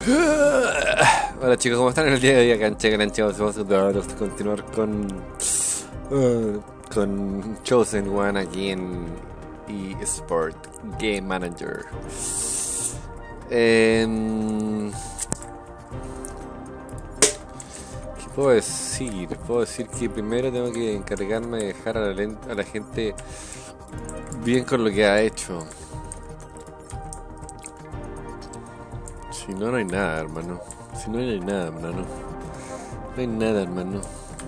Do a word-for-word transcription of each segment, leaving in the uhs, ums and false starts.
Hola chicos, ¿cómo están? En el día de hoy acá en Chegalanchados vamos a continuar con uh, con Chosen One aquí en eSport Game Manager. Eh, ¿Qué puedo decir? Puedo decir que primero tengo que encargarme de dejar a la, a la gente bien con lo que ha hecho. Si no, no hay nada, hermano. Si no, no hay nada, hermano. No hay nada, hermano.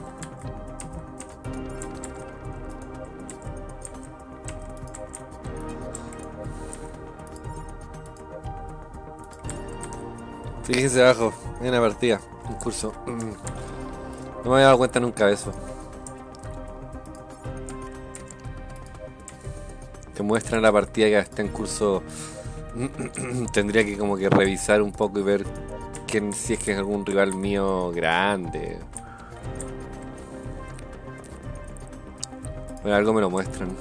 Fíjense abajo, hay una partida, un curso. No me había dado cuenta nunca de eso. Te muestran la partida que está en curso. Tendría que como que revisar un poco y ver quién, si es que es algún rival mío grande. Bueno, algo me lo muestran.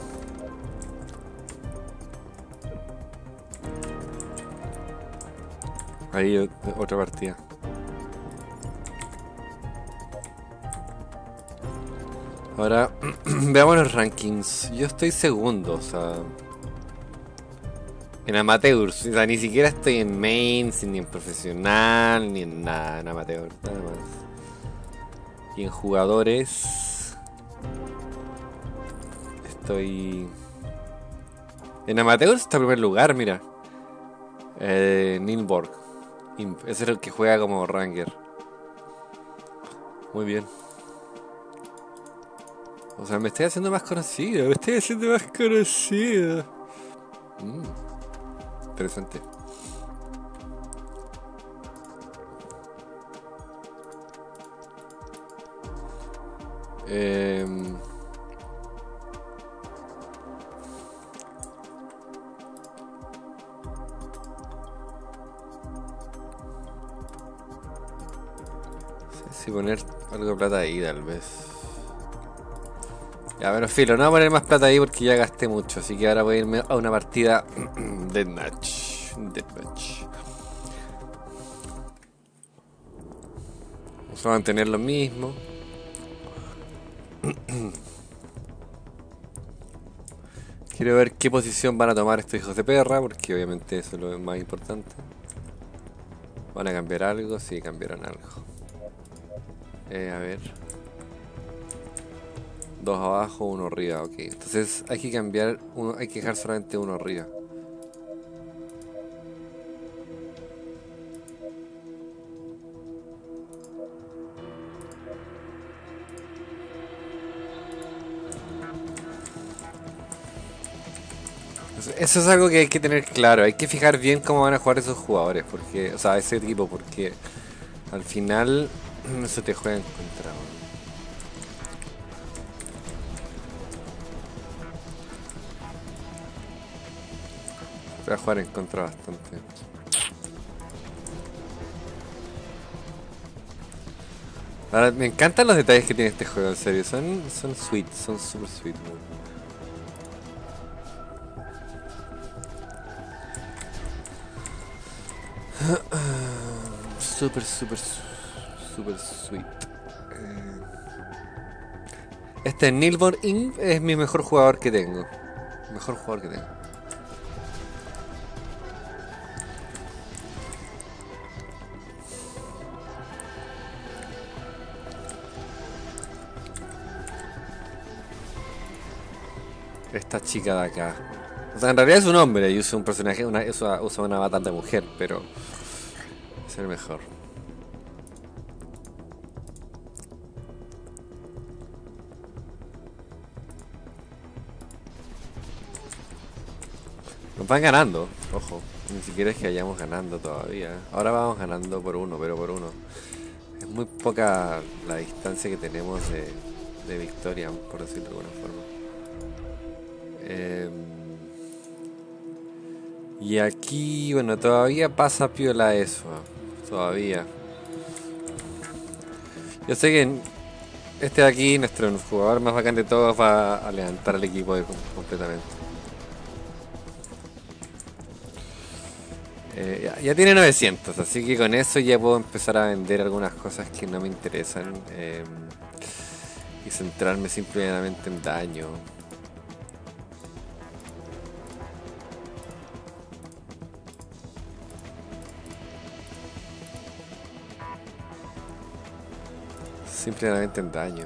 Ahí otra partida. Ahora veamos los rankings. Yo estoy segundo, o sea, en amateurs, o sea, ni siquiera estoy en mains, ni en profesional, ni en nada, en amateur, nada más. Y en jugadores estoy en amateurs, está en primer lugar, mira. Eh, Nilborg, ese es el que juega como Ranger. Muy bien. O sea, me estoy haciendo más conocido, me estoy haciendo más conocido. Mm. Interesante. Eh... No sé si poner algo de plata ahí, tal vez. Ya, pero filo, no voy a poner más plata ahí porque ya gasté mucho. Así que ahora voy a irme a una partida Deathmatch. Deathmatch. Vamos a mantener lo mismo. Quiero ver qué posición van a tomar estos hijos de perra, porque obviamente eso es lo más importante. ¿Van a cambiar algo? Sí, cambiaron algo. Eh, a ver. Dos abajo, uno arriba, ok. Entonces hay que cambiar, uno, hay que dejar solamente uno arriba. Eso es algo que hay que tener claro, hay que fijar bien cómo van a jugar esos jugadores, porque, o sea, ese equipo, porque al final eso te juega en contra. Te va a jugar en contra bastante. Ahora, me encantan los detalles que tiene este juego, en serio, son, son sweet, son super sweet, man. Super, super, super sweet. Este Nilborg Inc es mi mejor jugador que tengo. Mejor jugador que tengo. Esta chica de acá. O sea, en realidad es un hombre y usa un personaje, una, usa, usa una avatar de mujer, pero es el mejor. Nos van ganando, ojo. Ni siquiera es que vayamos ganando todavía. Ahora vamos ganando por uno, pero por uno. Es muy poca la distancia que tenemos de, de victoria, por decirlo de alguna forma. Eh, y aquí, bueno, todavía pasa piola eso. Todavía. Yo sé que este de aquí, nuestro jugador más bacán de todos, va a levantar al equipo de, completamente. Eh, ya, ya tiene novecientos, así que con eso ya puedo empezar a vender algunas cosas que no me interesan. Eh, y centrarme simplemente en daño. Simplemente en daño.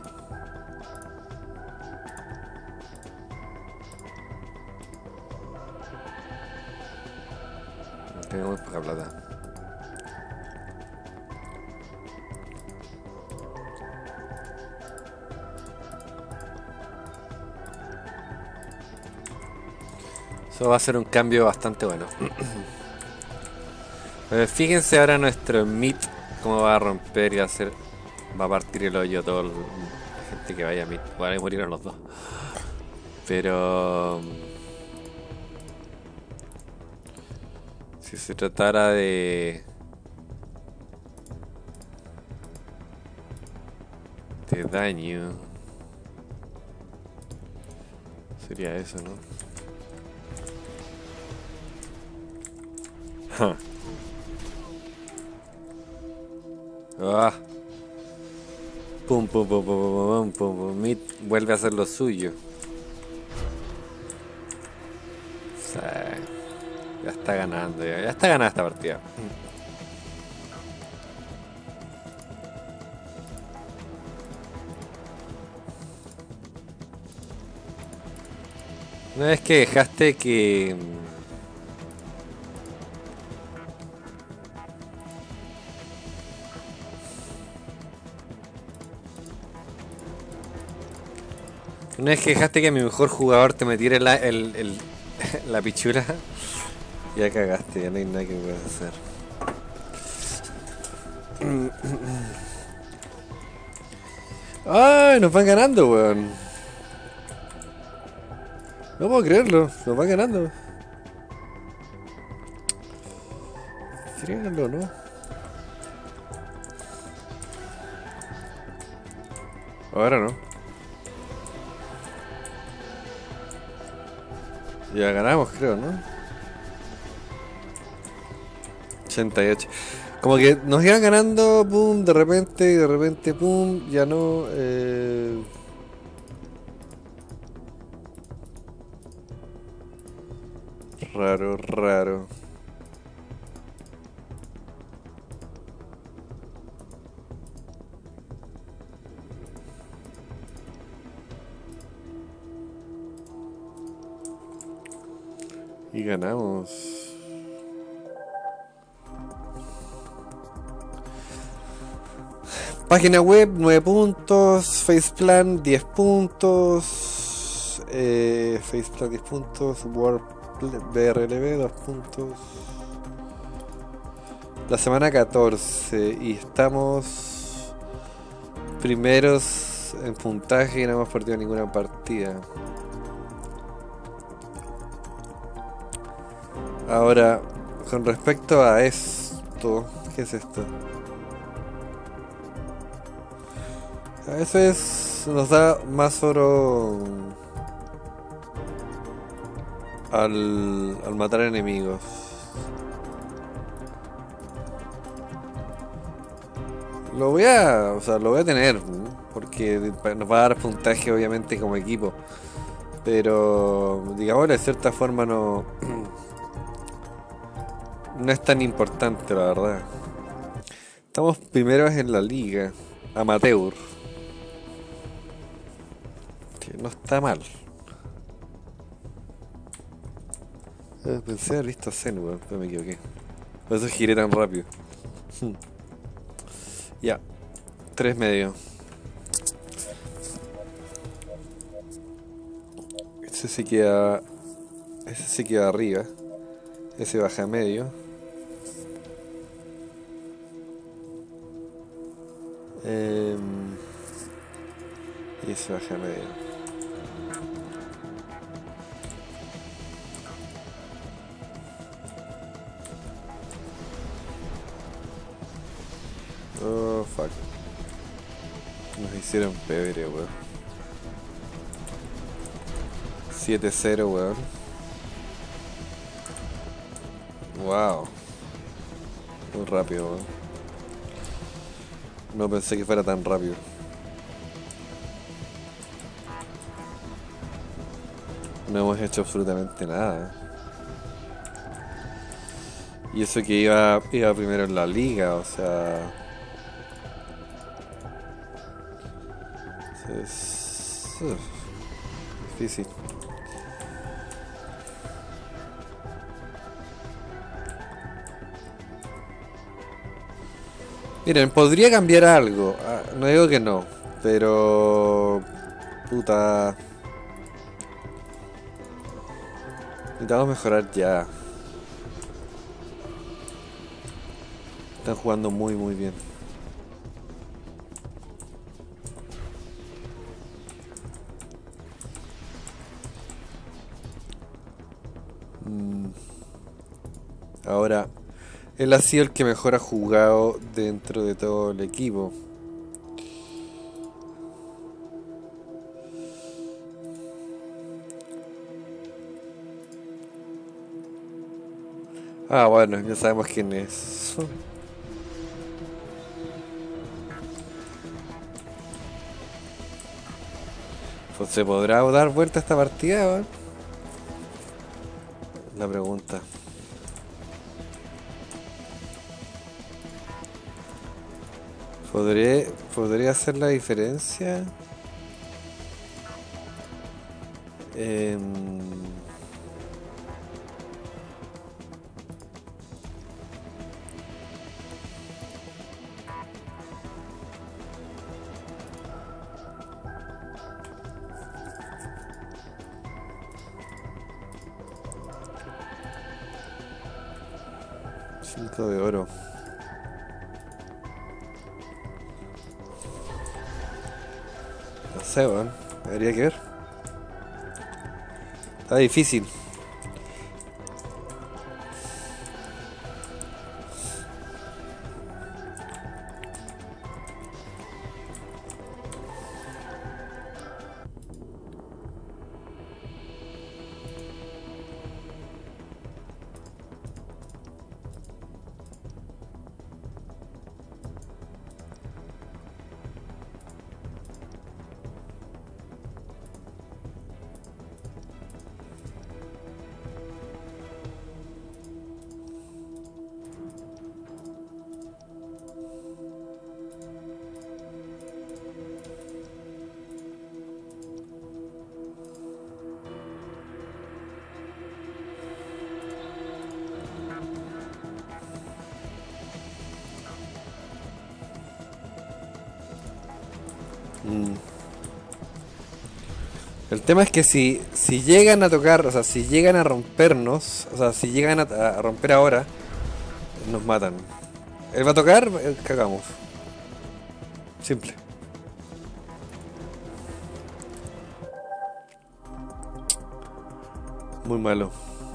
Tengo muy poca plata. Eso va a ser un cambio bastante bueno. Pues fíjense ahora nuestro Meat cómo va a romper y va a hacer, va a partir el hoyo a toda la gente que vaya a Meat. Bueno, ahí murieron los dos. Pero si se tratara de de daño, sería eso, ¿no? Huh. Ah. Pum pum pum pum pum pum pum. Meat vuelve a hacer lo suyo. Sí. Ya está ganando, ya, ya está ganada esta partida. Una vez que dejaste que Una vez que dejaste que mi mejor jugador te metiera la, el, el, la pichula, ya cagaste, ya no hay nada que puedas hacer. ¡Ay! Nos van ganando, weón. No puedo creerlo, nos van ganando. Créanlo, ¿no? Ahora no. Ya ganamos, creo, ¿no? ochenta y ocho. Como que nos iban ganando, pum, de repente, y de repente, pum, ya no. Eh... Raro, raro. Y ganamos. Página web nueve puntos, Faceplan diez puntos, eh, Faceplan diez puntos, Word B R L B dos puntos. La semana catorce y estamos primeros en puntaje y no hemos perdido ninguna partida. Ahora, con respecto a esto, ¿qué es esto? Eso es, nos da más oro al, al matar enemigos. Lo voy a, o sea, lo voy a tener, ¿no? Porque nos va a dar puntaje obviamente como equipo. Pero, digamos, de cierta forma no... No es tan importante, la verdad. Estamos primeros en la liga amateur, que no está mal. Eh, pensé haber visto a Zen, weón, pero me equivoqué. Por eso giré tan rápido. Ya, tres medio. Ese se queda. Ese se queda arriba. Ese baja a medio. Eh, y ese baja a medio. Oh, fuck. Nos hicieron pebre, weón. siete cero, weón. Wow. Muy rápido, weón. No pensé que fuera tan rápido. No hemos hecho absolutamente nada. Y eso que iba, iba primero en la liga, o sea... Es... uf, difícil. Miren, podría cambiar algo. Ah, no digo que no, pero... Puta... Necesitamos mejorar ya. Están jugando muy muy bien. Mm. Ahora, él ha sido el que mejor ha jugado dentro de todo el equipo. Ah, bueno, ya sabemos quién es. Pues, ¿se podrá dar vuelta a esta partida, weón? La pregunta. ¿Podré, ¿Podría hacer la diferencia? Eh... cinco de oro. No sé, weón. Habría que ver. Está difícil. Mm. El tema es que si, si llegan a tocar, o sea, si llegan a rompernos, o sea, si llegan a, a romper ahora, nos matan. Él va a tocar, eh, cagamos. Simple. Muy malo.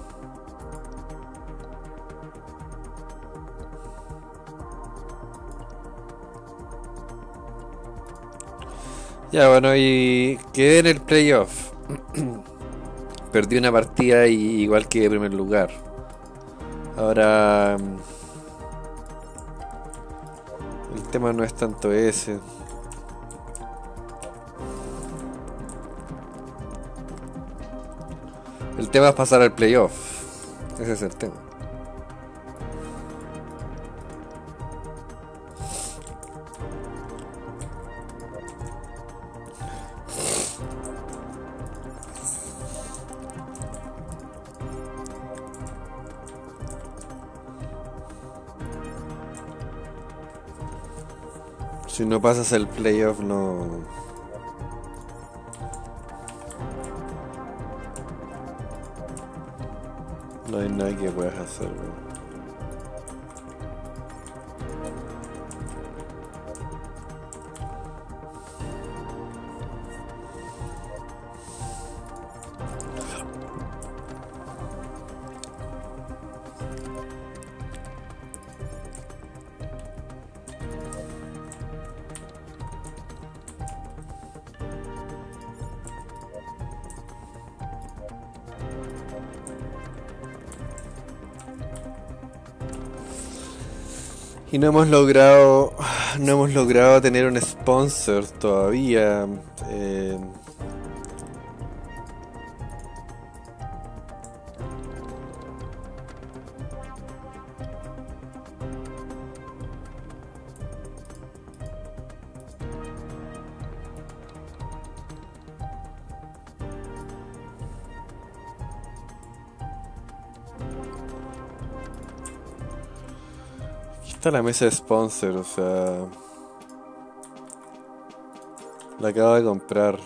Ya, bueno, y quedé en el playoff. Perdí una partida y igual quedé en primer lugar. Ahora... El tema no es tanto ese. El tema es pasar al playoff. Ese es el tema. Si no pasas el playoff, no... No hay nada que puedas hacer, bro. Y no hemos logrado, no hemos logrado tener un sponsor todavía. Eh, aquí está la mesa de sponsor, o sea, la acabo de comprar.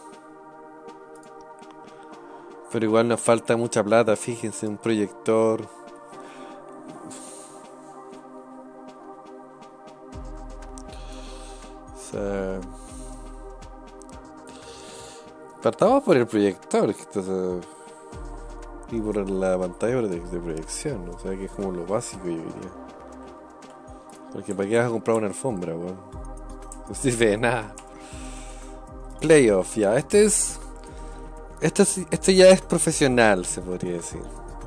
Pero igual nos falta mucha plata, fíjense, un proyector. O sea, partamos por el proyector, que esto, o sea, y por la pantalla de, de proyección, o sea, que es como lo básico, yo diría. Porque para qué vas a comprar una alfombra, weón. No sirve de nada. Playoff, ya, este es... Esto, es- esto ya es profesional, se podría decir.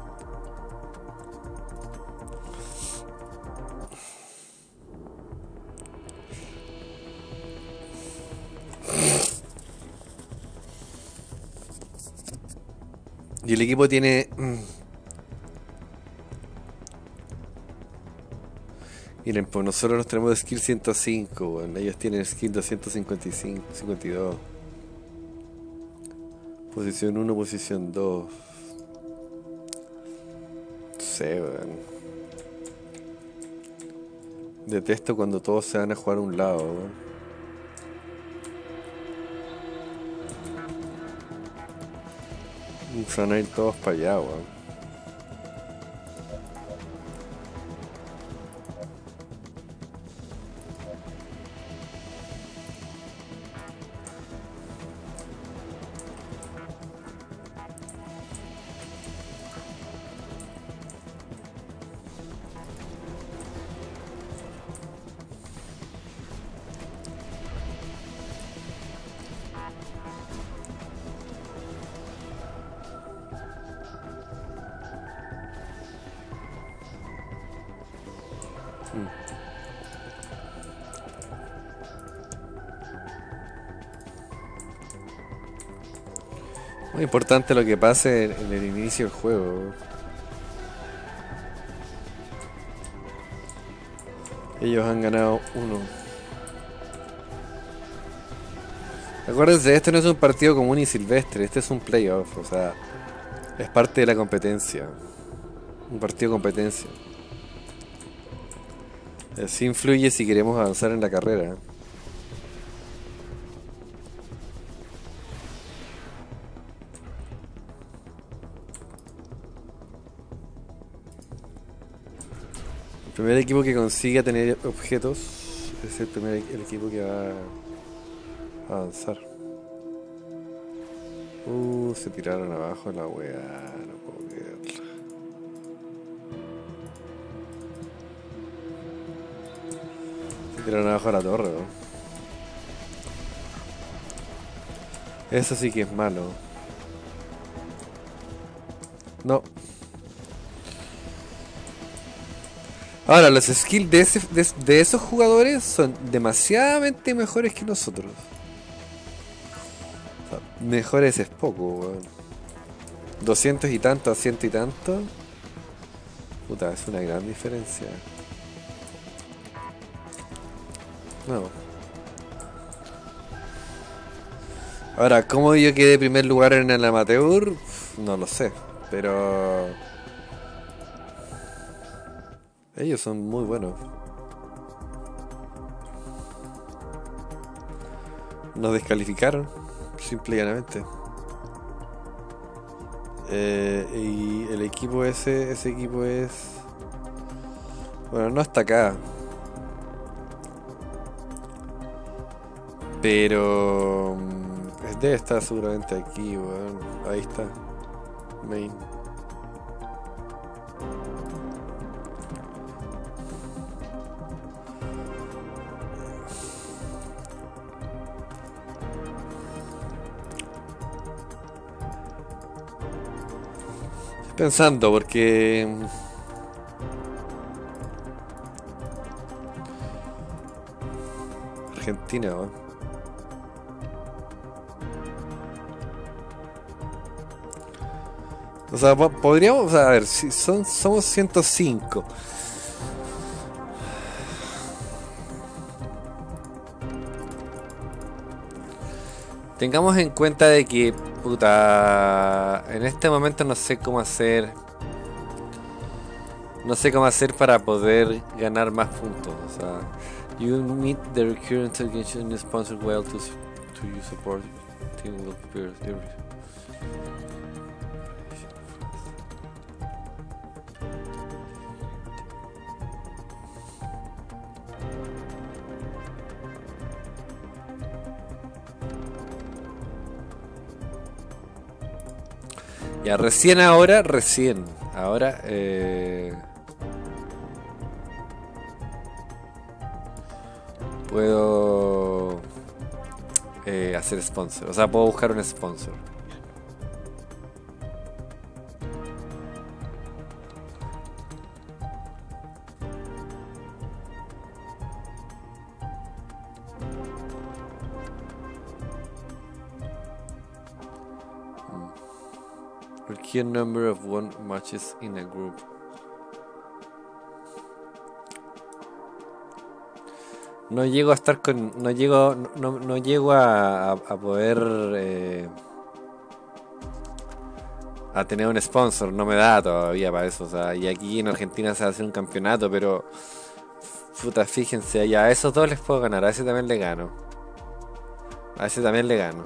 Y el equipo tiene... mm, Miren, pues nosotros nos tenemos skill ciento cinco, weón. Ellos tienen skill doscientos cincuenta y cinco, cincuenta y dos. Posición uno, posición dos. No sé, weón. Detesto cuando todos se van a jugar a un lado, weón. Se van a ir todos para allá, weón. Muy importante lo que pase en, en el inicio del juego, weón. Ellos han ganado uno. Acuérdense, este no es un partido común y silvestre, este es un playoff, o sea, es parte de la competencia. Un partido de competencia. Así influye si queremos avanzar en la carrera. El primer equipo que consiga tener objetos es el primer el equipo que va a avanzar. Uh, se tiraron abajo la weá, no puedo creerlo. Se tiraron abajo la torre, ¿no? Eso sí que es malo. No. Ahora, los skills de, ese- de, de esos jugadores son demasiadamente mejores que nosotros. O sea, mejores es poco, weón. doscientos y tanto a ciento y tanto. Puta, es una gran diferencia. No. Ahora, ¿cómo yo quedé primer lugar en el amateur? Uf, no lo sé. Pero ellos son muy buenos. Nos descalificaron, simple y llanamente. Eh, y el equipo ese, ese equipo es... Bueno, no está acá. Pero... mm, debe estar seguramente aquí, weón. Ahí está. Main. Estoy pensando porque... Argentina, weón. O sea, po- podríamos, o sea, a ver, si son, somos ciento cinco. Tengamos en cuenta de que, puta, en este momento no sé cómo hacer, no sé cómo hacer para poder ganar más puntos. O sea, you meet the recurrent engagement sponsor well to, to you support team will appear every- Ya, recién ahora, recién. Ahora, eh, puedo eh, hacer sponsor. O sea, puedo buscar un sponsor. Requiere number of one matches in a group. No llego a estar con. No llego. No, no llego a, a, a poder. Eh, a tener un sponsor. No me da todavía para eso. O sea, y aquí en Argentina se hace un campeonato, pero. Puta, fíjense, ya a esos dos les puedo ganar. A ese también le gano. A ese también le gano.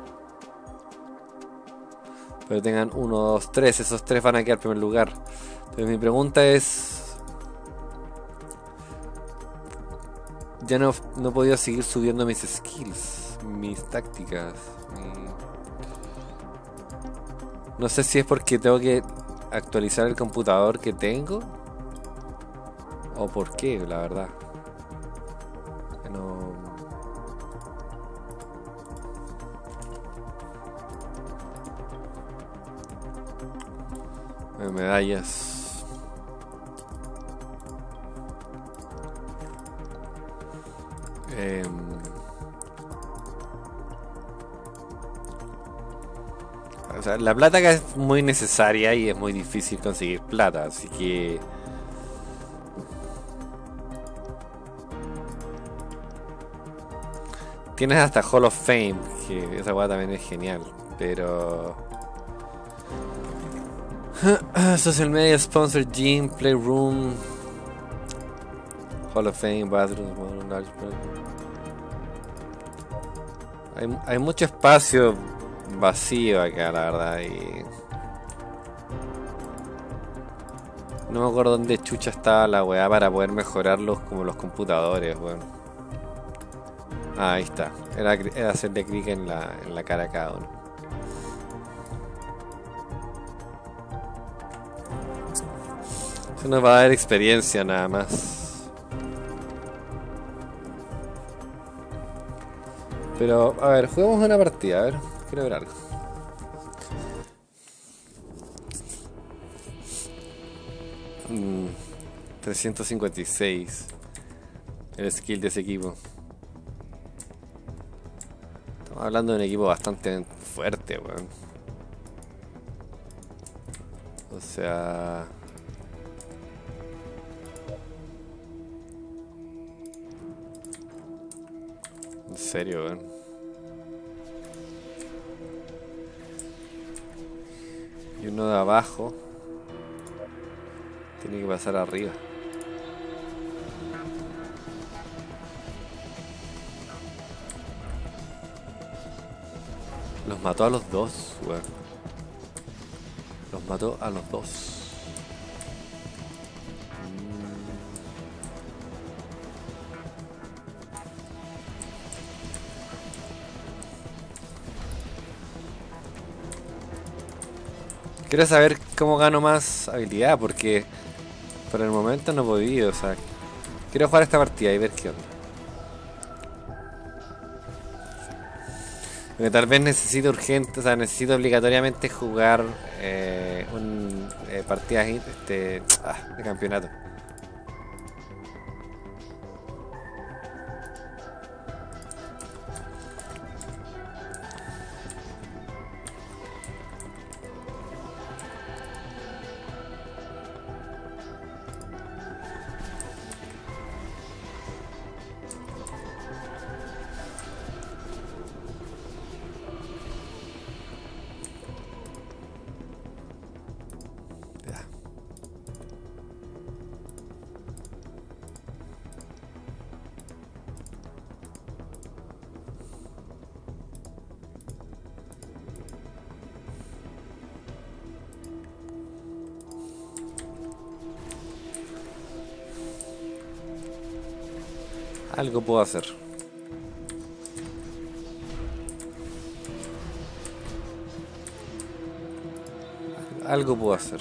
Pero tengan uno, dos, tres. Esos tres van a quedar en primer lugar. Entonces mi pregunta es. Ya no, no he podido seguir subiendo mis skills, mis tácticas. Mi... No sé si es porque tengo que actualizar el computador que tengo. O por qué, la verdad. No... Medallas. Eh, o sea, la plata acá es muy necesaria y es muy difícil conseguir plata, así que tienes hasta Hall of Fame, que esa weá también es genial, pero social media sponsor gym, playroom, Hall of Fame, bathrooms, large. Hay, hay mucho espacio vacío acá, la verdad, y no me acuerdo dónde chucha estaba la weá para poder mejorarlos como los computadores, weón. Ah, ahí está. Era, era hacerle clic en la, en la cara a cada uno. Eso nos va a dar experiencia nada más. Pero, a ver, juguemos una partida, a ver, quiero ver algo. Mm, trescientos cincuenta y seis. El skill de ese equipo. Estamos hablando de un equipo bastante fuerte, weón. O sea... En serio, weón. Y uno de abajo tiene que pasar arriba. Los mató a los dos, weón. Los mató a los dos. Quiero saber cómo gano más habilidad, porque por el momento no he podido, o sea, quiero jugar esta partida y ver qué onda. Porque tal vez necesito urgente, o sea, necesito obligatoriamente jugar eh, un eh, partidas este, ah, de campeonato. Algo puedo hacer. Algo puedo hacer.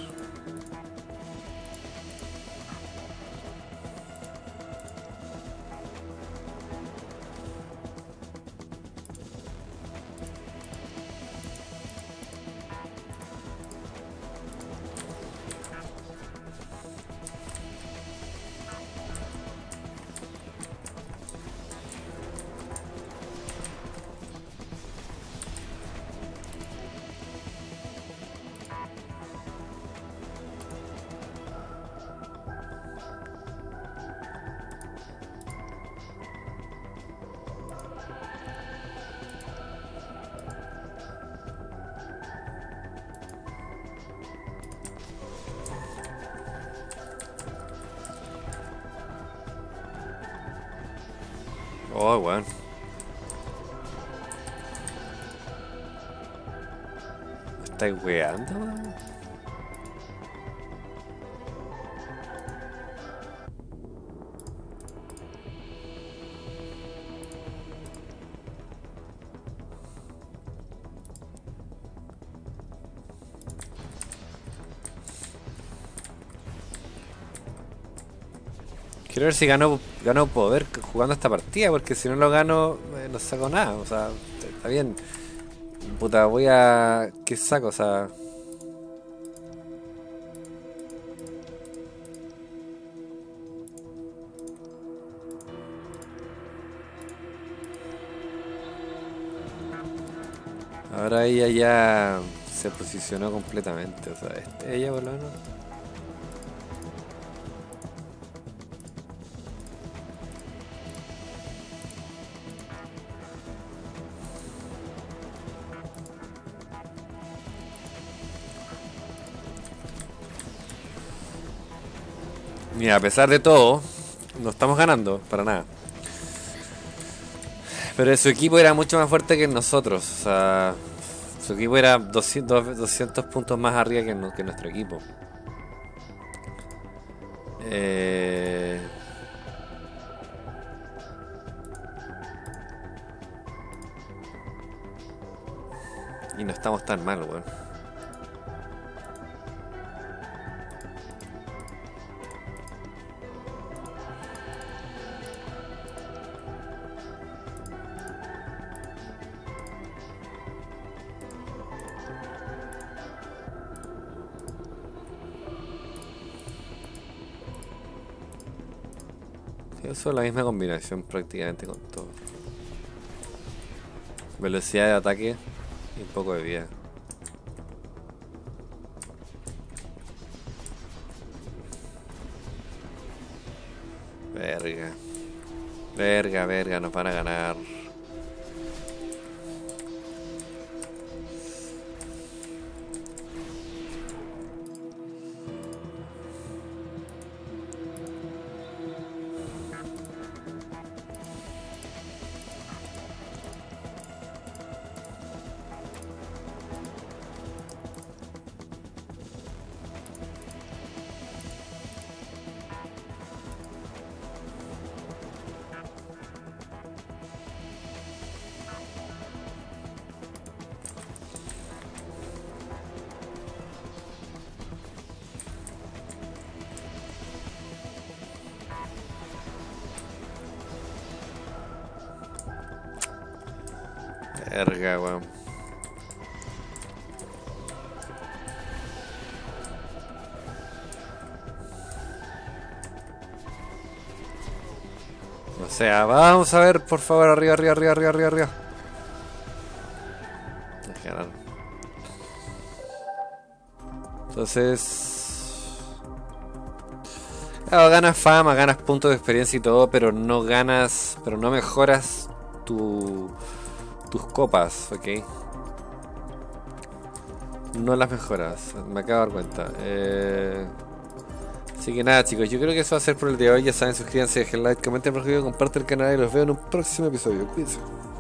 Oh, weón. ¿Me estáis weando, weón? Quiero ver si gano, gano poder jugando esta partida, porque si no lo gano, eh, no saco nada. O sea, está bien. Puta, voy a... ¿Qué saco? O sea... Ahora ella ya se posicionó completamente. O sea, este- ella por lo menos... Mira, a pesar de todo, no estamos ganando, para nada. Pero su equipo era mucho más fuerte que nosotros. O sea, su equipo era doscientos, doscientos puntos más arriba que, no- que nuestro equipo. Eh, y no estamos tan mal, weón. Sí, eso es la misma combinación prácticamente con todo. Velocidad de ataque y un poco de vida. Verga. Verga, verga, nos van a ganar. Verga, weón. O sea, vamos a ver, por favor, arriba, arriba, arriba, arriba, arriba, arriba. Nos ganaron. Entonces... Claro, ganas fama, ganas puntos de experiencia y todo, pero no ganas, pero no mejoras tu, tus copas, ¿ok? No las mejoras, me acabo de dar cuenta. Eh... Así que nada, chicos, yo creo que eso va a ser por el día de hoy. Ya saben, suscríbanse, dejen like, comenten por el video, compartan el canal y los veo en un próximo episodio. Cuídense.